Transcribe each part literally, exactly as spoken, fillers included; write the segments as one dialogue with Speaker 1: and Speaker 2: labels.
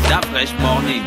Speaker 1: Da Fresh Morning.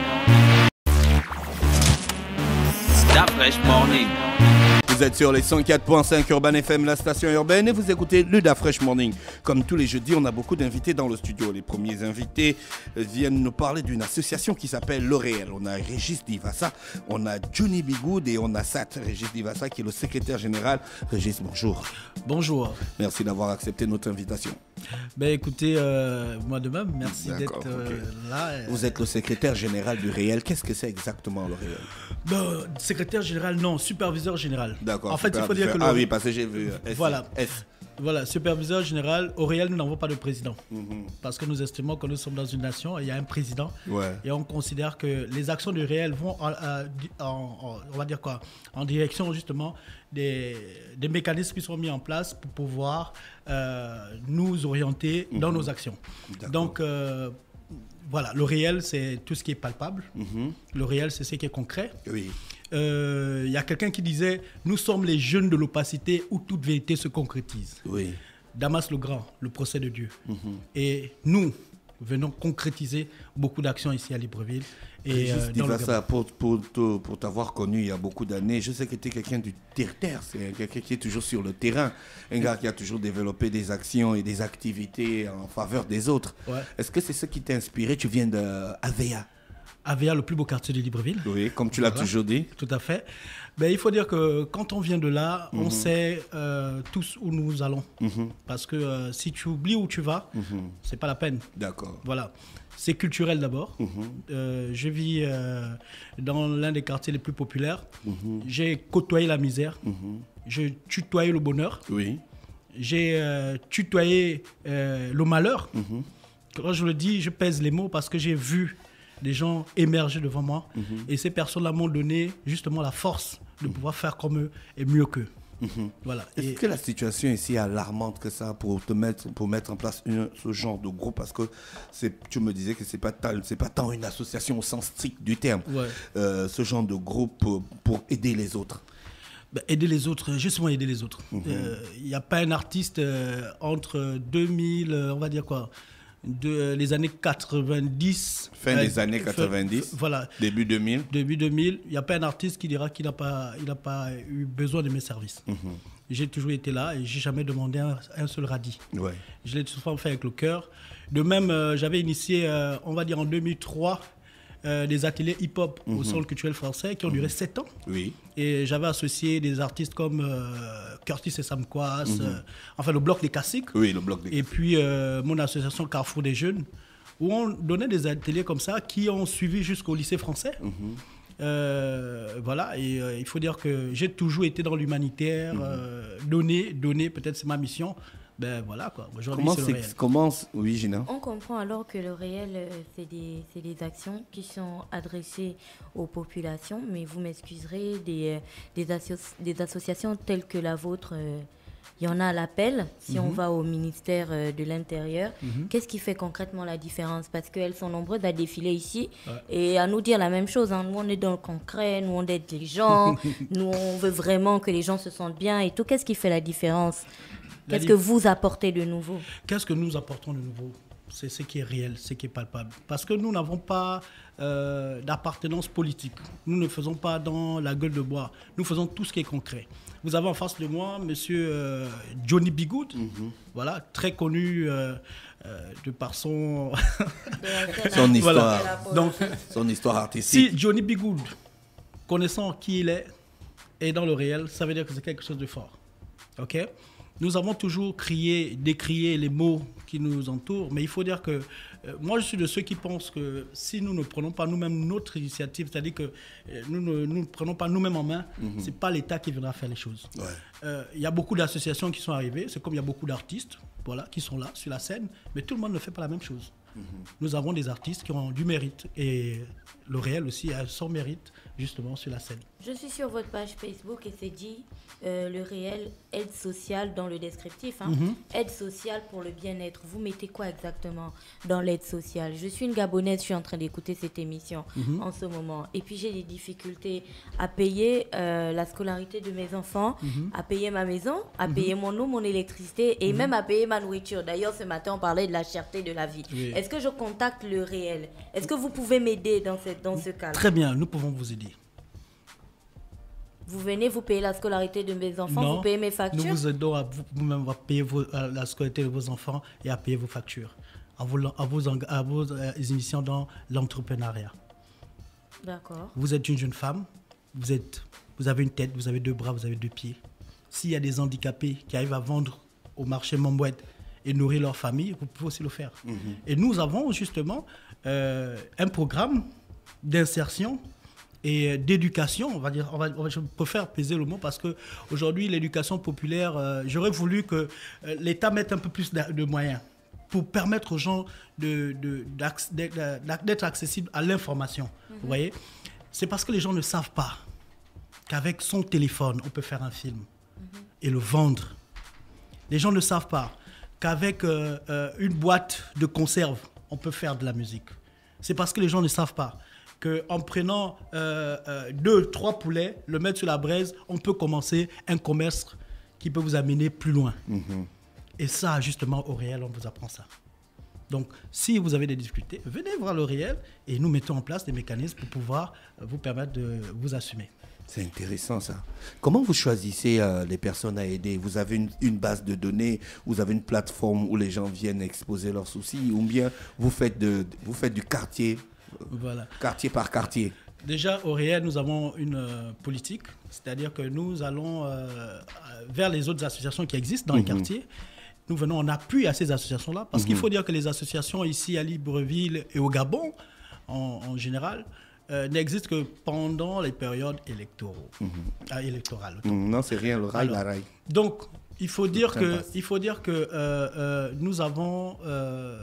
Speaker 1: Da Fresh Morning.
Speaker 2: Vous êtes sur les cent quatre virgule cinq Urban F M, la station urbaine, et vous écoutez le Da Fresh Morning. Comme tous les jeudis, on a beaucoup d'invités dans le studio. Les premiers invités viennent nous parler d'une association qui s'appelle L'Oréal. On a Régis Divassa, on a Johnny Bigoud et on a Sat. Régis Divassa qui est le secrétaire général. Régis, bonjour.
Speaker 3: Bonjour.
Speaker 2: Merci d'avoir accepté notre invitation.
Speaker 3: Ben écoutez, euh, moi de même, merci
Speaker 2: D'accord,
Speaker 3: d'être euh,
Speaker 2: okay.
Speaker 3: là.
Speaker 2: Vous êtes le secrétaire général du Réel. Qu'est-ce que c'est exactement le Réel?
Speaker 3: Ben, secrétaire général, non, superviseur général.
Speaker 2: D'accord.
Speaker 3: En fait, il faut dire que le...
Speaker 2: Ah oui, parce que j'ai vu S.
Speaker 3: Voilà.
Speaker 2: S.
Speaker 3: Voilà, superviseur général, au Réel, nous n'avons pas de président.
Speaker 2: Mm-hmm.
Speaker 3: Parce que nous estimons que nous sommes dans une nation et il y a un président.
Speaker 2: Ouais.
Speaker 3: Et on considère que les actions du Réel vont, en, en, en, on va dire quoi, en direction justement des, des mécanismes qui sont mis en place pour pouvoir euh, nous orienter mm-hmm. dans nos actions.
Speaker 2: D'accord.
Speaker 3: Donc, euh, voilà, le Réel, c'est tout ce qui est palpable. Mm-hmm. Le Réel, c'est ce qui est concret.
Speaker 2: Oui.
Speaker 3: Il euh, y a quelqu'un qui disait « Nous sommes les jeunes de l'opacité où toute vérité se concrétise. »
Speaker 2: Oui.
Speaker 3: Damas le Grand, le procès de Dieu.
Speaker 2: Mm-hmm.
Speaker 3: Et nous venons concrétiser beaucoup d'actions ici à Libreville. Et
Speaker 2: Juste
Speaker 3: euh,
Speaker 2: dis
Speaker 3: dans
Speaker 2: pas
Speaker 3: le
Speaker 2: ça, pour, pour, pour, pour t'avoir connu il y a beaucoup d'années, je sais que tu es quelqu'un du terre-terre, c'est quelqu'un qui est toujours sur le terrain, un gars qui a toujours développé des actions et des activités en faveur des autres. Ouais. Est-ce que c'est ce qui t'a inspiré? Tu viens de Avea.
Speaker 3: Avea, le plus beau quartier de Libreville.
Speaker 2: Oui, comme tu l'as voilà. toujours dit.
Speaker 3: Tout à fait. Ben, il faut dire que quand on vient de là, mm-hmm. on sait euh, tous où nous allons. Mm-hmm. Parce que euh, si tu oublies où tu vas, mm-hmm. c'est pas la peine.
Speaker 2: D'accord.
Speaker 3: Voilà. C'est culturel d'abord. Mm-hmm. Euh, je vis euh, dans l'un des quartiers les plus populaires. Mm-hmm. J'ai côtoyé la misère. Mm-hmm. J'ai tutoyé le bonheur.
Speaker 2: Oui.
Speaker 3: J'ai euh, tutoyé euh, le malheur. Mm-hmm. Quand je le dis, je pèse les mots parce que j'ai vu des gens émerger devant moi. Mm-hmm. Et ces personnes-là m'ont donné justement la force de pouvoir faire comme eux et mieux qu'eux.
Speaker 2: Mm-hmm.
Speaker 3: Voilà.
Speaker 2: Est-ce
Speaker 3: et...
Speaker 2: que la situation ici est alarmante que ça pour, te mettre, pour mettre en place une, ce genre de groupe? Parce que tu me disais que ce n'est pas, pas tant une association au sens strict du terme. Ouais. Euh, ce genre de groupe pour, pour aider les autres.
Speaker 3: Ben, aider les autres, justement aider les autres. Il mm-hmm. n'y euh, a pas un artiste euh, entre deux mille, on va dire quoi, de les années quatre-vingt-dix.
Speaker 2: Fin des euh, années quatre-vingt-dix, fin,
Speaker 3: voilà.
Speaker 2: Début deux mille.
Speaker 3: Début deux mille, il n'y a pas un artiste qui dira qu'il n'a pas, il n'a pas eu besoin de mes services. Mm-hmm. J'ai toujours été là et je n'ai jamais demandé un, un seul radis.
Speaker 2: Ouais.
Speaker 3: Je l'ai souvent fait avec le cœur. De même, euh, j'avais initié, euh, on va dire en deux mille trois, euh, des ateliers hip-hop mm-hmm. au Centre culturel français qui ont duré sept mm-hmm. ans.
Speaker 2: Oui.
Speaker 3: Et j'avais associé des artistes comme euh, Curtis et Sam Quas, mm-hmm. euh, enfin le Bloc des Classiques.
Speaker 2: Oui, le Bloc des Classiques.
Speaker 3: Et puis euh, mon association Carrefour des Jeunes, où on donnait des ateliers comme ça qui ont suivi jusqu'au lycée français. Mm-hmm. Euh, voilà, et euh, il faut dire que j'ai toujours été dans l'humanitaire, mm-hmm. euh, donner, donner, peut-être c'est ma mission. Ben voilà quoi. Aujourd'hui,
Speaker 2: comment
Speaker 3: c'est le réel.
Speaker 2: Comment, oui, Gina.
Speaker 4: On comprend alors que le réel, euh, c'est des, c'est des actions qui sont adressées aux populations, mais vous m'excuserez, des, euh, des, asso- des associations telles que la vôtre, euh, il y en a à l'appel, si mm-hmm. on va au ministère euh, de l'Intérieur. Mm-hmm. Qu'est-ce qui fait concrètement la différence? Parce qu'elles sont nombreuses à défiler ici ouais. et à nous dire la même chose. Hein. Nous, on est dans le concret, nous, on aide les gens, nous, on veut vraiment que les gens se sentent bien et tout. Qu'est-ce qui fait la différence? Qu'est-ce que vous apportez de nouveau?
Speaker 3: Qu'est-ce que nous apportons de nouveau? C'est ce qui est réel, ce qui est palpable. Parce que nous n'avons pas euh, d'appartenance politique. Nous ne faisons pas dans la gueule de bois. Nous faisons tout ce qui est concret. Vous avez en face de moi M. Euh, Johnny Bigoud, mm-hmm. voilà, très connu euh, euh, de par son...
Speaker 2: son histoire.
Speaker 3: Voilà. Donc,
Speaker 2: son histoire artistique.
Speaker 3: Si Johnny Bigoud, connaissant qui il est, est dans le réel, ça veut dire que c'est quelque chose de fort. OK ? Nous avons toujours crié, décrié les mots qui nous entourent, mais il faut dire que euh, moi je suis de ceux qui pensent que si nous ne prenons pas nous-mêmes notre initiative, c'est-à-dire que euh, nous ne nous prenons pas nous-mêmes en main, mm-hmm. c'est pas l'État qui viendra faire les choses. Il ouais. euh, y a beaucoup d'associations qui sont arrivées, c'est comme il y a beaucoup d'artistes voilà, qui sont là sur la scène, mais tout le monde ne fait pas la même chose. Mm-hmm. Nous avons des artistes qui ont du mérite et le réel aussi a son mérite justement sur la scène.
Speaker 4: Je suis sur votre page Facebook et c'est dit euh, le réel aide sociale dans le descriptif. Hein. Mm-hmm. Aide sociale pour le bien-être. Vous mettez quoi exactement dans l'aide sociale? Je suis une Gabonaise, je suis en train d'écouter cette émission mm-hmm. en ce moment. Et puis j'ai des difficultés à payer euh, la scolarité de mes enfants, mm-hmm. à payer ma maison, à mm-hmm. payer mon eau, mon électricité et mm-hmm. même à payer ma nourriture. D'ailleurs, ce matin, on parlait de la cherté de la vie. Oui. Est-ce que je contacte le réel? Est-ce que vous pouvez m'aider dans, cette, dans ce cas-là?
Speaker 3: Très bien, nous pouvons vous aider.
Speaker 4: Vous venez, vous payez la scolarité de mes enfants,
Speaker 3: Non,
Speaker 4: vous payez mes factures?
Speaker 3: Nous vous aidons à vous- vous-même à payer vos- à la scolarité de vos enfants et à payer vos factures, à vous, à vous, eng- à vous euh, initiant dans l'entrepreneuriat.
Speaker 4: D'accord.
Speaker 3: Vous êtes une jeune femme, vous, êtes, vous avez une tête, vous avez deux bras, vous avez deux pieds. S'il y a des handicapés qui arrivent à vendre au marché Mombouette et nourrir leur famille, vous pouvez aussi le faire.
Speaker 2: Mhm.
Speaker 3: Et nous avons justement euh, un programme d'insertion et d'éducation, on va dire, on va, on va- je préfère peser le mot parce qu'aujourd'hui, l'éducation populaire, euh, j'aurais voulu que euh, l'État mette un peu plus de, de moyens pour permettre aux gens de, de, d'acc- d'être d'être accessibles à l'information. Vous voyez? C'est parce que les gens ne savent pas qu'avec son téléphone, on peut faire un film et le vendre. Les gens ne savent pas qu'avec euh, euh, une boîte de conserve, on peut faire de la musique. C'est parce que les gens ne savent pas qu'en prenant euh, euh, deux, trois poulets, le mettre sur la braise, on peut commencer un commerce qui peut vous amener plus loin. Et ça, justement, au réel, on vous apprend ça. Donc, si vous avez des difficultés, venez voir le réel et nous mettons en place des mécanismes pour pouvoir euh, vous permettre de vous assumer.
Speaker 2: C'est intéressant ça. Comment vous choisissez euh, les personnes à aider? Vous avez une, une base de données, vous avez une plateforme où les gens viennent exposer leurs soucis, ou bien vous faites, de, vous faites du quartier,
Speaker 3: Voilà.
Speaker 2: quartier par quartier?
Speaker 3: Déjà, au réel, nous avons une euh, politique, c'est-à-dire que nous allons euh, vers les autres associations qui existent dans les quartiers. Nous venons en appui à ces associations-là, parce qu'il faut dire que les associations ici à Libreville et au Gabon, en, en général, euh, n'existent que pendant les périodes électoraux, ah, électorales.
Speaker 2: Mm, non, c'est rien, le rail,
Speaker 3: Alors,
Speaker 2: la rail.
Speaker 3: Donc, il faut dire
Speaker 2: train
Speaker 3: que,
Speaker 2: passe.
Speaker 3: il faut dire que euh, euh, nous avons euh,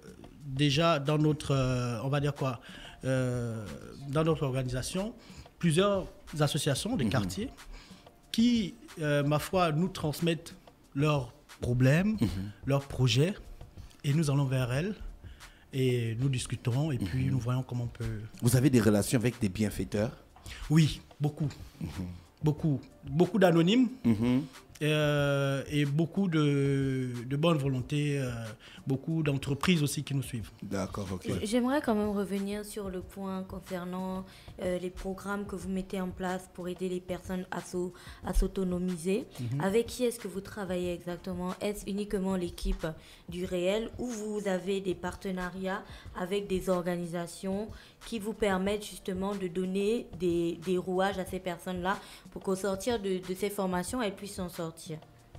Speaker 3: déjà dans notre, euh, on va dire quoi, euh, dans notre organisation, plusieurs associations des quartiers qui, euh, ma foi, nous transmettent leurs problèmes, leurs projets, et nous allons vers elles et nous discutons et puis nous voyons comment on peut.
Speaker 2: Vous avez des relations avec des bienfaiteurs?
Speaker 3: Oui, beaucoup, beaucoup, beaucoup d'anonymes. Euh, et beaucoup de, de bonne volonté, euh, beaucoup d'entreprises aussi qui nous suivent.
Speaker 2: D'accord, ok.
Speaker 4: J'aimerais quand même revenir sur le point concernant euh, les programmes que vous mettez en place pour aider les personnes à s'au- à s'autonomiser. Avec qui est-ce que vous travaillez exactement? Est-ce uniquement l'équipe du réel ou vous avez des partenariats avec des organisations qui vous permettent justement de donner des, des rouages à ces personnes-là pour qu'au sortir de, de ces formations, elles puissent s'en sortir?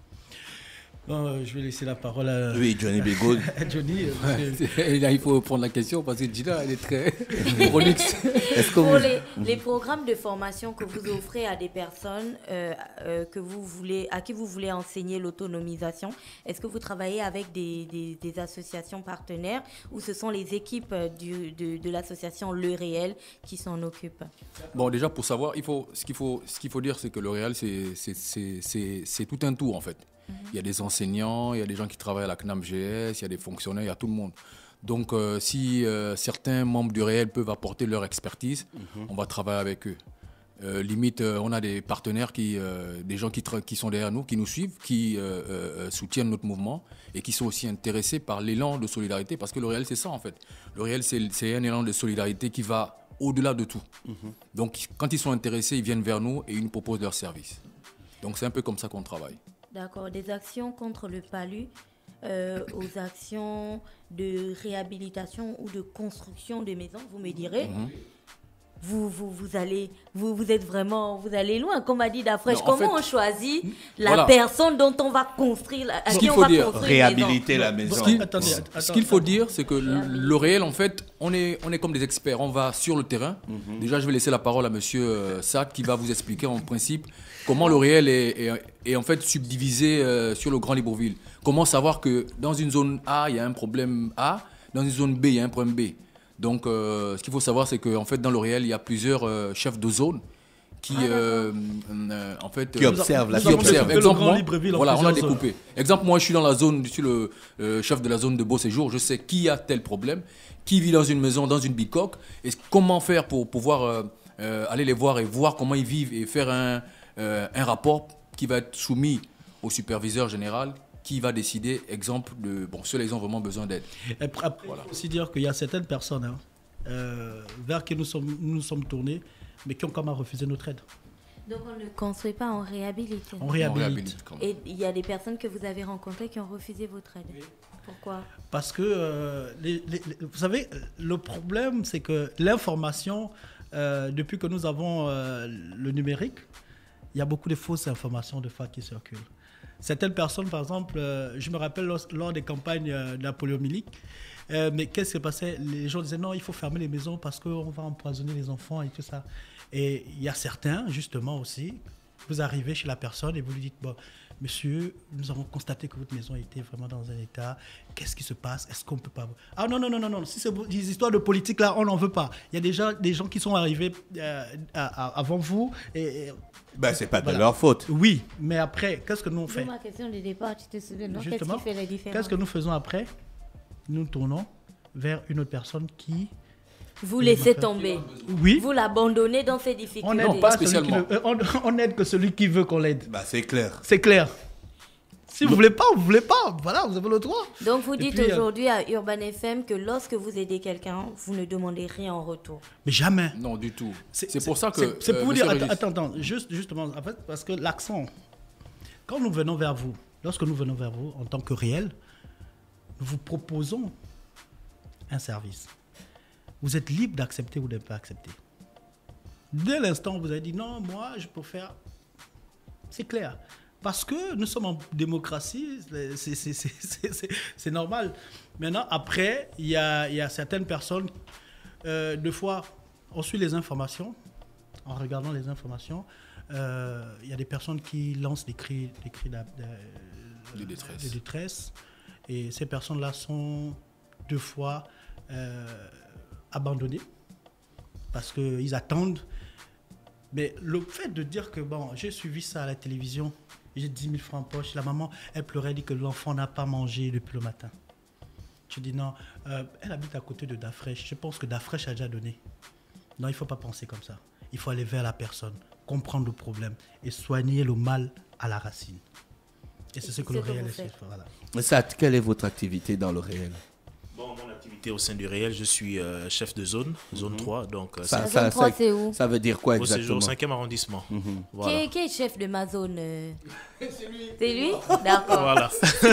Speaker 3: Bon, euh, je vais laisser la parole à,
Speaker 2: Oui, Johnny Bégaud.
Speaker 3: à Johnny. euh, parce que-
Speaker 5: Et là, il faut prendre la question parce que Gina, elle est très prolixe.
Speaker 2: Est-ce que
Speaker 4: Pour
Speaker 2: vous...
Speaker 4: les, les programmes de formation que vous offrez à des personnes euh, euh, que vous voulez, à qui vous voulez enseigner l'autonomisation, est-ce que vous travaillez avec des, des- des associations partenaires ou ce sont les équipes du- de, de l'association Le Réel qui s'en occupent?
Speaker 5: Bon, déjà, pour savoir, il faut, ce qu'il faut, ce qu'il faut dire, c'est que le réel, c'est, c'est, c'est, c'est, c'est tout un tout, en fait. Il y a des enseignants, il y a des gens qui travaillent à la C N A M G S, il y a des fonctionnaires, il y a tout le monde. Donc, euh, si euh, certains membres du réel peuvent apporter leur expertise, on va travailler avec eux. Euh, limite, euh, on a des partenaires, qui, euh, des gens qui, tra- qui sont derrière nous, qui nous suivent, qui euh, euh, soutiennent notre mouvement et qui sont aussi intéressés par l'élan de solidarité, parce que le réel, c'est ça, en fait. Le réel, c'est, c'est un élan de solidarité qui va au-delà de tout. Donc, quand ils sont intéressés, ils viennent vers nous et ils nous proposent leurs services. Donc, c'est un peu comme ça qu'on travaille.
Speaker 4: D'accord, des actions contre le palu euh, aux actions de réhabilitation ou de construction de maisons, vous me direz. Vous, vous, vous, allez, vous, vous êtes vraiment, vous allez loin, comme a dit Dafresh.
Speaker 5: Non, en
Speaker 4: Comment
Speaker 5: fait,
Speaker 4: on choisit la
Speaker 5: voilà.
Speaker 4: personne dont on va construire, à
Speaker 5: Ce
Speaker 4: qui
Speaker 5: qu'il
Speaker 4: on
Speaker 5: faut
Speaker 4: va
Speaker 5: dire,
Speaker 4: construire une maison?
Speaker 2: Réhabiliter la maison.
Speaker 5: Ce qui-
Speaker 3: Attendez,
Speaker 5: ce
Speaker 3: attends,
Speaker 5: qu'il faut
Speaker 3: attends.
Speaker 5: dire, c'est que le, le réel, en fait, on est, on est comme des experts. On va sur le terrain. Déjà, je vais laisser la parole à monsieur euh, Sack qui va vous expliquer en principe comment le réel est, est, est en fait subdivisé euh, sur le Grand Libreville. Comment savoir que dans une zone A, il y a un problème A, dans une zone B, il y a un problème B. Donc, euh, ce qu'il faut savoir, c'est qu'en fait, dans le réel, il y a plusieurs euh, chefs de zone qui, euh, euh, en fait,
Speaker 2: Qui
Speaker 5: euh,
Speaker 2: observent la
Speaker 3: Nous
Speaker 5: qui
Speaker 3: avons
Speaker 5: observent.
Speaker 3: découpé le
Speaker 5: Exemple,
Speaker 3: Grand
Speaker 5: moi,
Speaker 3: Libreville en
Speaker 5: voilà, on a
Speaker 3: plusieurs zones.
Speaker 5: découpé. Exemple, moi, je suis dans la zone, je suis le euh, chef de la zone de Beau Séjour. Je sais qui a tel problème, qui vit dans une maison, dans une bicoque, et comment faire pour pouvoir euh, euh, aller les voir et voir comment ils vivent et faire un, euh, un rapport qui va être soumis au superviseur général qui va décider, exemple, de, bon, ceux-là, ils ont vraiment besoin d'aide.
Speaker 3: Et après, voilà. Il faut aussi dire qu'il y a certaines personnes hein, euh, vers qui nous sommes, nous, nous sommes tournés, mais qui ont quand même refusé notre aide.
Speaker 4: Donc on ne construit pas, on réhabilite.
Speaker 3: On réhabilite.
Speaker 5: On réhabilite quand même.
Speaker 4: Et il y a des personnes que vous avez rencontrées qui ont refusé votre aide. Oui. Pourquoi?
Speaker 3: Parce que, euh, les, les, les, vous savez, le problème, c'est que l'information, euh, depuis que nous avons euh, le numérique, il y a beaucoup de fausses informations de fois qui circulent. Certaines personnes, par exemple, euh, je me rappelle lors, lors des campagnes euh, napoléoniques, euh, mais qu'est-ce qui s'est passé? Les gens disaient non, il faut fermer les maisons parce qu'on va empoisonner les enfants et tout ça. Et il y a certains, justement aussi, vous arrivez chez la personne et vous lui dites, bon, monsieur, nous avons constaté que votre maison était vraiment dans un état. Qu'est-ce qui se passe? Est-ce qu'on ne peut pas... Ah non, non, non, non, non. Si c'est des histoires de politique, là, on n'en veut pas. Il y a déjà des gens qui sont arrivés euh, à, à, avant vous. Et, et,
Speaker 2: ben, c'est pas
Speaker 3: voilà.
Speaker 2: de leur faute.
Speaker 3: Oui, mais après, qu'est-ce que nous on fait?
Speaker 4: Ma question de départ, tu te souviens, non?
Speaker 3: Justement,
Speaker 4: qu'est-ce qui fait la différence?
Speaker 3: Qu'est-ce que nous faisons après? Nous tournons vers une autre personne qui...
Speaker 4: Vous laissez tomber.
Speaker 3: Oui.
Speaker 4: Vous l'abandonnez dans ses difficultés.
Speaker 3: On n'aide pas spécialement. Le, on, on aide que celui qui veut qu'on l'aide.
Speaker 2: Bah, c'est clair.
Speaker 3: C'est clair. Si vous ne voulez pas, vous ne voulez pas. Voilà, vous avez le droit.
Speaker 4: Donc vous dites
Speaker 3: puis,
Speaker 4: aujourd'hui à Urban F M que lorsque vous aidez quelqu'un, vous ne demandez rien en retour.
Speaker 3: Mais jamais.
Speaker 5: Non, du tout.
Speaker 3: C'est,
Speaker 5: c'est pour ça que...
Speaker 3: C'est, c'est pour
Speaker 5: euh,
Speaker 3: vous dire...
Speaker 5: Régis...
Speaker 3: Attends, attends. Juste, justement, en fait, parce que l'accent... Quand nous venons vers vous, lorsque nous venons vers vous, en tant que réel, nous vous proposons un service. Vous êtes libre d'accepter ou de ne pas accepter. Dès l'instant où vous avez dit non, moi je peux faire, c'est clair. Parce que nous sommes en démocratie, c'est, c'est, c'est, c'est, c'est, c'est normal. Maintenant, après, il y a, il y a certaines personnes, euh, deux fois, on suit les informations, en regardant les informations, euh, il y a des personnes qui lancent des cris, des cris de, de,
Speaker 5: de, détresse.
Speaker 3: de détresse. Et ces personnes-là sont deux fois... Euh, abandonnés parce qu'ils attendent. Mais le fait de dire que bon, j'ai suivi ça à la télévision, j'ai dix mille francs en poche, la maman, elle pleurait, elle dit que l'enfant n'a pas mangé depuis le matin. Je dis non, euh, elle habite à côté de Dafresh. Je pense que Dafresh a déjà donné. Non, il ne faut pas penser comme ça. Il faut aller vers la personne, comprendre le problème et soigner le mal à la racine. Et c'est, et ce que c'est le que réel est. Voilà.
Speaker 2: Ça, quelle est votre activité dans le réel?
Speaker 6: Bon, mon activité au sein du réel, je suis euh, chef de zone, zone mm-hmm. trois. Donc, euh,
Speaker 2: ça,
Speaker 4: ça, zone trois, c'est où?
Speaker 2: Ça veut dire quoi
Speaker 6: au
Speaker 2: exactement?
Speaker 6: Au cinquième arrondissement. Mm-hmm.
Speaker 4: Voilà. Qui, est, qui est chef de ma zone? euh... C'est lui. C'est lui? D'accord.
Speaker 6: Voilà.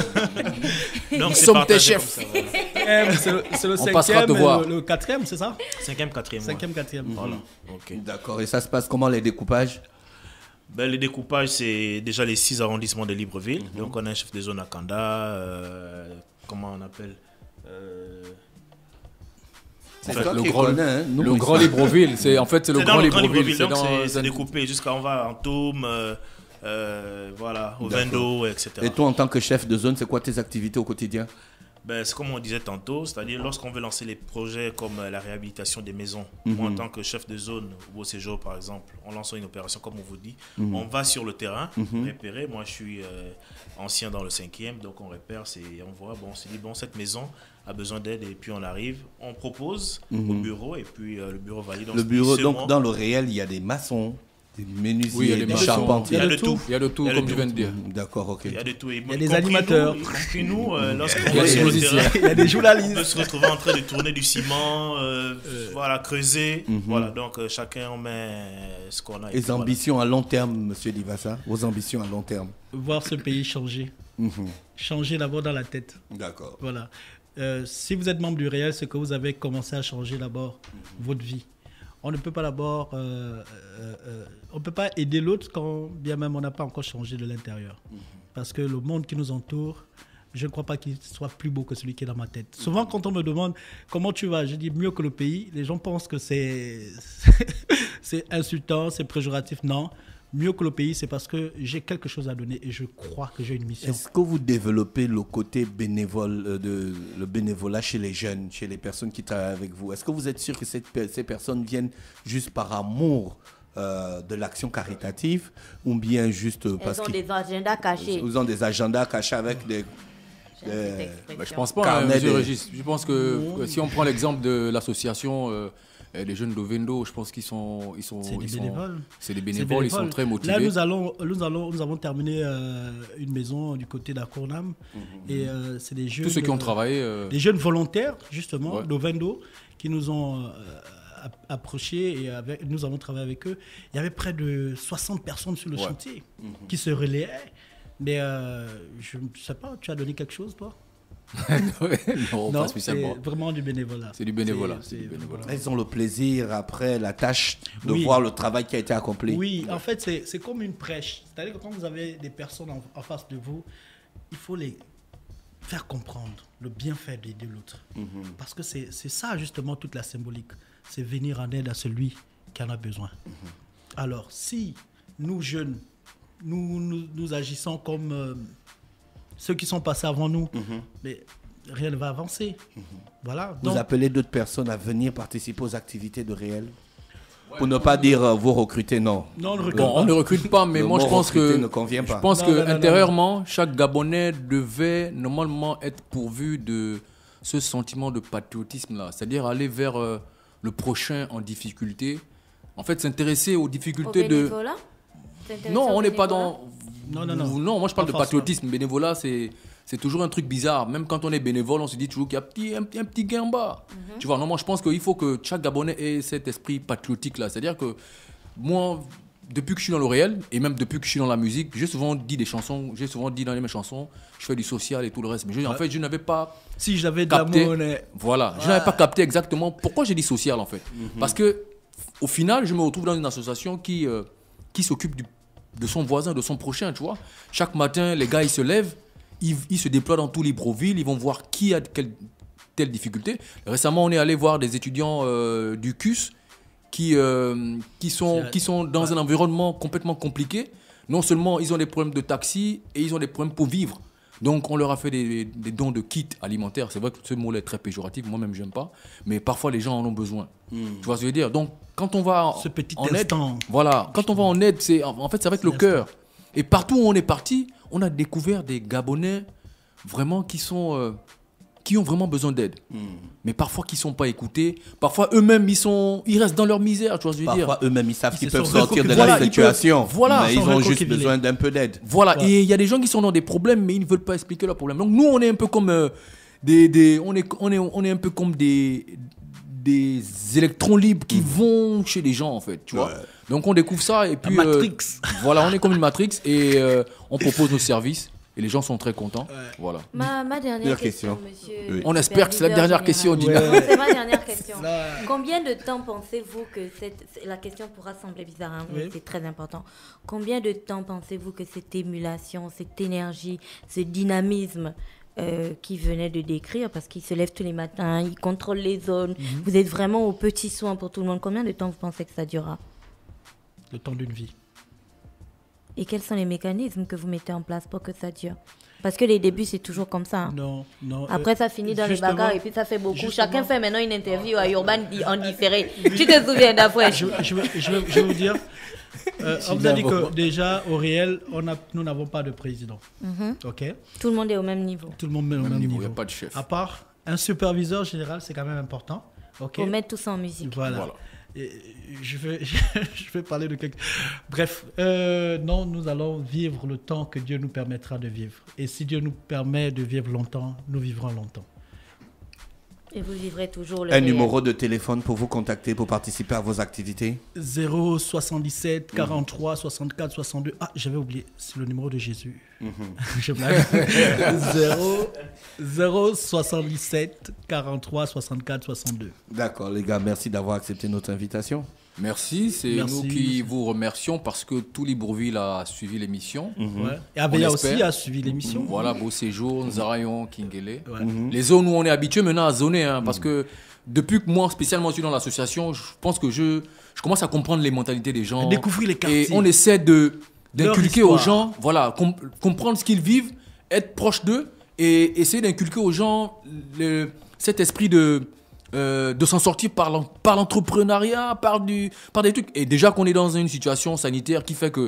Speaker 5: Donc, nous sommes tes chefs.
Speaker 3: Ça, voilà. c'est, le, c'est le cinquième, le, le quatrième, c'est ça?
Speaker 6: Cinquième, quatrième.
Speaker 3: Cinquième, quatrième.
Speaker 6: Mm-hmm. Voilà. Okay.
Speaker 2: D'accord. Et ça se passe comment les découpages?
Speaker 6: Ben, les découpages, c'est déjà les six arrondissements de Libreville. Mm-hmm. Donc, on a un chef de zone à Kanda. Euh, comment on appelle euh,
Speaker 2: C'est
Speaker 5: en fait, le,
Speaker 2: qui
Speaker 5: grand,
Speaker 2: connais, hein,
Speaker 5: le grand Libreville, c'est en fait c'est le
Speaker 6: c'est
Speaker 5: grand
Speaker 6: le
Speaker 5: Libreville.
Speaker 6: Libreville
Speaker 5: c'est,
Speaker 6: donc
Speaker 5: dans
Speaker 6: c'est, c'est
Speaker 5: un...
Speaker 6: découpé jusqu'à on va en Tôme, euh, euh, voilà, au Vendo, et cetera.
Speaker 2: Et toi, en tant que chef de zone, c'est quoi tes activités au quotidien?
Speaker 6: Ben, c'est comme on disait tantôt, c'est-à-dire lorsqu'on veut lancer les projets comme la réhabilitation des maisons, mm-hmm. moi en tant que chef de zone au séjour par exemple, on lance une opération comme on vous dit, mm-hmm. on va sur le terrain, mm-hmm. repérer, moi je suis euh, ancien dans le cinquième, donc on repère, c'est, on voit, bon, on se dit bon cette maison a besoin d'aide et puis on arrive, on propose mm-hmm. au bureau et puis euh, le bureau valide.
Speaker 2: Le bureau, donc dans le réel, il y a des maçons, des menuisiers,
Speaker 5: oui, il y a des,
Speaker 2: des
Speaker 5: maçons,
Speaker 2: charpentiers.
Speaker 6: Il y a de tout.
Speaker 5: Il y a de tout, comme je viens de dire.
Speaker 2: D'accord, ok.
Speaker 6: Il y a de tout. Et
Speaker 3: il y a des animateurs.
Speaker 6: Nous, y compris nous, euh, lorsqu'on
Speaker 5: va
Speaker 6: sur le terrain,
Speaker 3: il y a des journalistes.
Speaker 6: On peut se retrouver en train de tourner du ciment, euh, euh, voilà, creuser. Mm-hmm. Voilà, donc euh, chacun on met ce qu'on a.
Speaker 2: Et les ambitions voilà. à long terme, Monsieur Divassa, vos ambitions à long terme.
Speaker 3: Voir ce pays changer. Mm-hmm. Changer d'abord dans la tête.
Speaker 2: D'accord.
Speaker 3: Voilà. Euh, si vous êtes membre du réel, c'est que vous avez commencé à changer d'abord mm-hmm. votre vie. On ne peut pas d'abord, euh, euh, euh, on peut pas aider l'autre quand bien même on n'a pas encore changé de l'intérieur. Mm-hmm. Parce que le monde qui nous entoure, je ne crois pas qu'il soit plus beau que celui qui est dans ma tête. Mm-hmm. Souvent quand on me demande comment tu vas, je dis mieux que le pays. Les gens pensent que c'est, c'est insultant, c'est péjoratif. Non. Mieux que le pays, c'est parce que j'ai quelque chose à donner et je crois que j'ai une mission.
Speaker 2: Est-ce que vous développez le côté bénévole, euh, de, le bénévolat chez les jeunes, chez les personnes qui travaillent avec vous? Est-ce que vous êtes sûr que cette, ces personnes viennent juste par amour euh, de l'action caritative ou bien juste parce
Speaker 4: qu'ils ont des agendas cachés?
Speaker 2: Ils ont des agendas cachés avec des...
Speaker 4: J'aime
Speaker 2: Euh,
Speaker 4: cette expression.
Speaker 5: Bah, je pense pas, hein,
Speaker 2: Carnet
Speaker 5: monsieur
Speaker 2: de-
Speaker 5: Régis. Je pense que que si on prend l'exemple de l'association euh, euh, des jeunes d'Ovendo, je pense qu'ils sont, ils sont,
Speaker 3: C'est des
Speaker 5: ils sont-
Speaker 3: bénévoles.
Speaker 5: c'est des
Speaker 3: C'est
Speaker 5: bénévoles, ils sont
Speaker 3: bénévole.
Speaker 5: très motivés.
Speaker 3: Là, nous, allons, nous, allons, nous avons terminé euh, une maison du côté d'Akournam. Et euh, c'est des jeunes.
Speaker 5: Tous ceux qui ont
Speaker 3: euh,
Speaker 5: travaillé. euh,
Speaker 3: Des jeunes volontaires, justement,
Speaker 5: Ouais.
Speaker 3: d'Ovendo, qui nous ont euh, app- approchés et avec, nous avons travaillé avec eux. Il y avait près de soixante personnes sur le
Speaker 5: Ouais.
Speaker 3: chantier qui se relayaient. Mais euh, je ne sais pas, tu as donné quelque chose, toi?
Speaker 5: non, pas spécialement.
Speaker 3: c'est vraiment du bénévolat.
Speaker 5: C'est du bénévolat,
Speaker 3: C'est-
Speaker 5: c'est du
Speaker 3: c'est
Speaker 5: bénévolat.
Speaker 3: vraiment-
Speaker 2: Ils ont le plaisir, après la tâche, de
Speaker 3: Oui.
Speaker 2: voir le travail qui a été accompli.
Speaker 3: Oui, en fait, c'est c'est comme une prêche. C'est-à-dire que quand vous avez des personnes en, en face de vous, il faut les faire comprendre le bienfait d'aider l'autre. Parce que c'est c'est ça, justement, toute la symbolique. C'est venir en aide à celui qui en a besoin. Alors, si nous, jeunes, nous, nous, nous agissons comme euh, ceux qui sont passés avant nous, mais rien ne va avancer. Voilà.
Speaker 2: Vous
Speaker 3: Donc,
Speaker 2: appelez d'autres personnes à venir participer aux activités de Réel? Pour ne pas dire euh, vous recrutez, non.
Speaker 3: non, on ne recule
Speaker 5: Bon, on
Speaker 3: pas.
Speaker 5: ne recrute pas, mais
Speaker 2: Le
Speaker 5: moi je
Speaker 2: mot
Speaker 5: pense
Speaker 2: recruter
Speaker 5: que
Speaker 2: ne convient pas.
Speaker 5: je pense
Speaker 3: Non,
Speaker 5: que
Speaker 3: non, non, non,
Speaker 5: intérieurement, chaque Gabonais devait normalement être pourvu de ce sentiment de patriotisme là, c'est-à-dire aller vers euh, le prochain en difficulté. En fait, s'intéresser aux
Speaker 4: Au
Speaker 5: difficultés de.
Speaker 4: bénévolat? T'intéresser
Speaker 5: Non,
Speaker 4: au
Speaker 5: on n'est pas
Speaker 4: bénévolat?
Speaker 5: dans.
Speaker 3: Non, non, non.
Speaker 5: Non, moi je parle
Speaker 3: Pas
Speaker 5: de
Speaker 3: forcément.
Speaker 5: patriotisme. Bénévolat, c'est c'est toujours un truc bizarre. Même quand on est bénévole, on se dit toujours qu'il y a petit, un, petit- un petit gain en bas. Tu vois, non, moi je pense qu'il faut que chaque Gabonais ait cet esprit patriotique là. C'est-à-dire que moi, depuis que je suis dans le réel, et même depuis que je suis dans la musique, j'ai souvent dit des chansons, j'ai souvent dit dans mes chansons, je fais du social et tout le reste. Mais je- en
Speaker 3: Ouais.
Speaker 5: fait, je n'avais pas
Speaker 3: Si j'avais de
Speaker 5: capté.
Speaker 3: l'amour, on est-
Speaker 5: Voilà, je n'avais pas capté exactement pourquoi j'ai dit social en fait. Parce que au final, je me retrouve dans une association qui, euh, qui s'occupe du- de son voisin, de son prochain, tu vois. Chaque matin, les gars, ils se lèvent, ils, ils se déploient dans tous les Brovilles, ils vont voir qui a quelle, telle difficulté. Récemment, on est allé voir des étudiants euh, du C U S qui, euh, qui, sont,
Speaker 3: C'est-
Speaker 5: qui sont dans
Speaker 3: ouais.
Speaker 5: un environnement complètement compliqué. Non seulement ils ont des problèmes de taxi et ils ont des problèmes pour vivre. Donc on leur a fait des, des dons de kits alimentaires. C'est vrai que ce mot-là est très péjoratif, moi-même j'aime pas. Mais parfois les gens en ont besoin. Tu vois ce que je veux dire? Donc quand on va
Speaker 3: Ce petit
Speaker 5: en aide,
Speaker 3: instant.
Speaker 5: voilà, quand on va en aide, c'est en fait c'est avec le
Speaker 3: C'est
Speaker 5: cœur. Et partout où on est parti, on a découvert des Gabonais vraiment qui sont euh, qui ont vraiment besoin d'aide. Mais parfois qui sont pas écoutés. Parfois eux-mêmes ils sont ils restent dans leur misère. Tu vois ce que je veux dire?
Speaker 2: Parfois, eux-mêmes, ils savent
Speaker 3: Ils
Speaker 2: qu'ils
Speaker 3: se
Speaker 2: peuvent
Speaker 3: sont
Speaker 2: sortir de
Speaker 3: recroquevillés.
Speaker 2: la
Speaker 5: Voilà, ils
Speaker 2: situation.
Speaker 5: peuvent- voilà,
Speaker 2: mais
Speaker 3: ils
Speaker 2: ils
Speaker 3: sont
Speaker 2: ont juste
Speaker 3: recroquevillés.
Speaker 2: besoin d'un peu d'aide.
Speaker 5: Voilà,
Speaker 3: Ouais.
Speaker 5: et il y a des gens qui sont dans des problèmes, mais ils ne veulent pas expliquer leurs problèmes. Donc nous, on est un peu comme euh, des, des- on est, on est, on est un peu comme des, des électrons libres qui vont chez les gens en fait, tu vois.
Speaker 2: Ouais.
Speaker 5: Donc on découvre ça et puis
Speaker 3: La
Speaker 5: euh,
Speaker 3: Matrix.
Speaker 5: voilà, on est comme une matrix et euh, on propose nos services et les gens sont très contents. Voilà.
Speaker 4: Ma, ma dernière
Speaker 2: Dernière
Speaker 4: question,
Speaker 2: question.
Speaker 4: monsieur.
Speaker 2: Oui.
Speaker 5: On espère que c'est la dernière question,
Speaker 3: Dina.
Speaker 4: Non, c'est ma dernière question.
Speaker 3: Là,
Speaker 4: Combien de temps pensez-vous que cette... c'est- La question pourra sembler bizarre, hein, mais
Speaker 3: Oui.
Speaker 4: c'est très important. Combien de temps pensez-vous que cette émulation, cette énergie, ce dynamisme euh, qui venait de décrire, parce qu'il se lève tous les matins, il contrôle les zones,
Speaker 3: Mhm.
Speaker 4: vous êtes vraiment aux petits soins pour tout le monde. Combien de temps vous pensez que ça durera?
Speaker 3: le temps d'une vie.
Speaker 4: Et quels sont les mécanismes que vous mettez en place pour que ça dure? Parce que les débuts, c'est toujours comme ça. hein.
Speaker 3: Non, non.
Speaker 4: Après,
Speaker 3: euh,
Speaker 4: ça finit dans les
Speaker 3: justement,
Speaker 4: bagarres et puis ça fait beaucoup.
Speaker 3: justement-
Speaker 4: Chacun fait maintenant une interview à Urban en différé. Tu te souviens d'après?
Speaker 3: Je, je, vais- je, vais- je vais vous dire, euh, on vous a dit que déjà, au réel, on a, nous n'avons pas de président. OK?
Speaker 4: Tout le monde est au même niveau.
Speaker 3: Tout le monde est au
Speaker 5: Même
Speaker 3: même
Speaker 5: niveau,
Speaker 3: niveau.
Speaker 5: il n'y a pas de chef.
Speaker 3: À part un superviseur général, c'est quand même important. OK?
Speaker 4: Faut mettre tout ça en musique.
Speaker 3: Voilà.
Speaker 5: Voilà.
Speaker 3: Et je, vais, je vais parler de quelque... Bref, euh, non, nous allons vivre le temps que Dieu nous permettra de vivre. Et si Dieu nous permet de vivre longtemps, nous vivrons longtemps.
Speaker 4: Et vous vivrez toujours le
Speaker 2: Un
Speaker 4: réel.
Speaker 2: numéro de téléphone pour vous contacter, pour participer à vos activités.
Speaker 3: zéro soixante-dix-sept quarante-trois soixante-quatre soixante-deux. Ah, j'avais oublié, c'est le numéro de Jésus. Je blague. zéro, zéro soixante-dix-sept quarante-trois soixante-quatre soixante-deux.
Speaker 2: D'accord, les gars, merci d'avoir accepté notre invitation.
Speaker 5: Merci, c'est
Speaker 3: Merci.
Speaker 5: nous qui vous remercions parce que tout Libreville a suivi l'émission.
Speaker 3: Ouais. Et Abeya
Speaker 5: On
Speaker 3: aussi
Speaker 5: espère.
Speaker 3: a suivi l'émission.
Speaker 5: Voilà, Beau Séjour, Nzarayon, Kingele.
Speaker 3: Ouais.
Speaker 5: Les zones où on est habitué maintenant à zoner, hein, parce que depuis que moi spécialement je suis dans l'association, je pense que je, je commence à comprendre les mentalités des gens.
Speaker 3: Découvrir les quartiers.
Speaker 5: Et on essaie de
Speaker 3: Leur
Speaker 5: d'inculquer aux
Speaker 3: histoire.
Speaker 5: gens, voilà, com- comprendre ce qu'ils vivent, être proche d'eux et essayer d'inculquer aux gens le- cet esprit de euh, de s'en sortir par l'en- par l'entrepreneuriat, par du par des trucs. Et déjà qu'on est dans une situation sanitaire qui fait que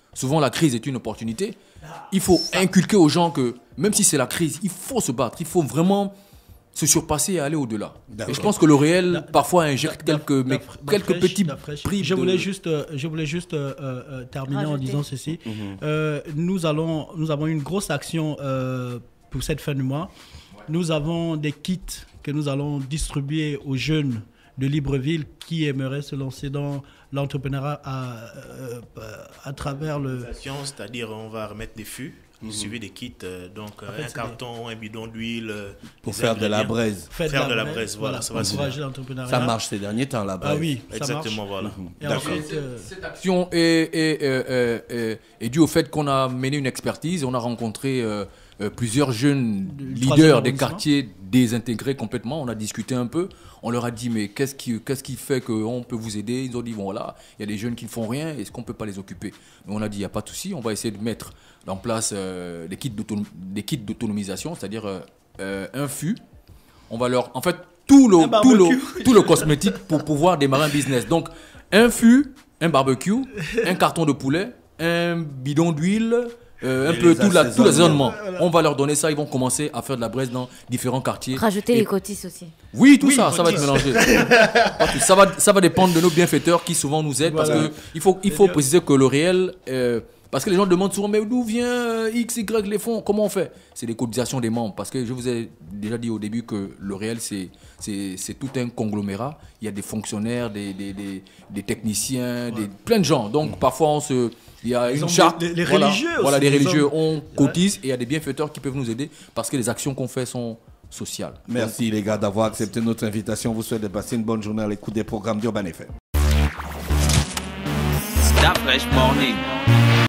Speaker 5: Souvent, la crise est une opportunité. Il faut inculquer aux gens que même si c'est la crise, il faut se battre. Il faut vraiment se surpasser et aller au-delà. Et je pense que le réel,
Speaker 3: La-
Speaker 5: parfois, injecte
Speaker 3: la-
Speaker 5: quelques, mais
Speaker 3: la-
Speaker 5: quelques
Speaker 3: la fraîche,
Speaker 5: petits
Speaker 3: la fraîche.
Speaker 5: prix.
Speaker 3: Je
Speaker 5: de-
Speaker 3: voulais juste, euh, je voulais juste euh, euh, terminer en
Speaker 4: Rajouter.
Speaker 3: disant ceci. Euh, nous, allons, nous avons une grosse action euh, pour cette fin de mois. Nous avons des kits que nous allons distribuer aux jeunes de Libreville qui aimeraient se lancer dans l'entrepreneuriat à, euh, à travers le...
Speaker 6: C'est-à-dire, on va remettre des fûts, suivi des kits, euh, donc euh,
Speaker 3: fait,
Speaker 6: un
Speaker 3: c'est
Speaker 6: carton, un bidon d'huile. euh,
Speaker 2: Pour
Speaker 6: des
Speaker 2: faire de la
Speaker 6: ingrédients.
Speaker 2: braise.
Speaker 3: Faire
Speaker 6: Faire de la braise, voilà, ça va se
Speaker 3: encourager
Speaker 6: faire.
Speaker 3: l'entrepreneuriat.
Speaker 2: Ça marche ces derniers temps, la braise.
Speaker 3: Ah oui, ça
Speaker 6: Exactement,
Speaker 3: marche.
Speaker 6: voilà.
Speaker 3: Et
Speaker 2: D'accord.
Speaker 3: ensuite, euh,
Speaker 5: Cette action est, est, euh, euh, euh, est due au fait qu'on a mené une expertise et on a rencontré euh, euh, plusieurs jeunes
Speaker 3: Du troisième
Speaker 5: leaders des
Speaker 3: arrondissement.
Speaker 5: quartiers désintégrés complètement. On a discuté un peu. On leur a dit, mais qu'est-ce qui, qu'est-ce qui fait qu'on peut vous aider? Ils ont dit, bon voilà, il y a des jeunes qui ne font rien, est-ce qu'on ne peut pas les occuper? Donc on a dit, il n'y a pas de souci, on va essayer de mettre en place euh, des kits d'autonom- des kits d'autonomisation, c'est-à-dire euh, euh, un fût. On va leur... En fait, tout le,
Speaker 3: Un
Speaker 5: tout
Speaker 3: barbecue.
Speaker 5: le, tout le cosmétique pour pouvoir démarrer un business. Donc, un fût, un barbecue, un carton de poulet, un bidon d'huile, euh, un
Speaker 2: Et
Speaker 5: peu
Speaker 2: les
Speaker 5: tout, la, tout
Speaker 2: assaisonnements.
Speaker 5: l'assaisonnement. On va leur donner ça, ils vont commencer à faire de la braise dans différents quartiers.
Speaker 4: Rajouter
Speaker 5: Et-
Speaker 4: les cotis aussi.
Speaker 5: Oui, tout
Speaker 3: Oui,
Speaker 5: ça, ça va être
Speaker 3: cotis.
Speaker 5: mélangé. Pas tout. ça, va, ça va dépendre de nos bienfaiteurs qui souvent nous aident
Speaker 3: Voilà.
Speaker 5: parce qu'il faut, il faut
Speaker 3: C'est-à-dire-
Speaker 5: préciser que le réel... euh, parce que les gens demandent souvent, mais d'où vient euh, X, Y, les fonds? Comment on fait? C'est les cotisations des membres. Parce que je vous ai déjà dit au début que le réel, c'est, c'est, c'est tout un conglomérat. Il y a des fonctionnaires, des, des, des, des techniciens, des, plein de gens. Donc parfois, on se, il y a
Speaker 3: Ils
Speaker 5: une
Speaker 3: ont
Speaker 5: charte.
Speaker 3: les- les
Speaker 5: voilà,
Speaker 3: religieux aussi,
Speaker 5: Voilà, les
Speaker 3: ils ont-
Speaker 5: religieux, on cotise et il y a des bienfaiteurs qui peuvent nous aider parce que les actions qu'on fait sont sociales.
Speaker 2: Merci les gars d'avoir accepté notre invitation. On vous souhaite de passer une bonne journée à l'écoute des programmes d'Urban F M.
Speaker 1: That fresh morning.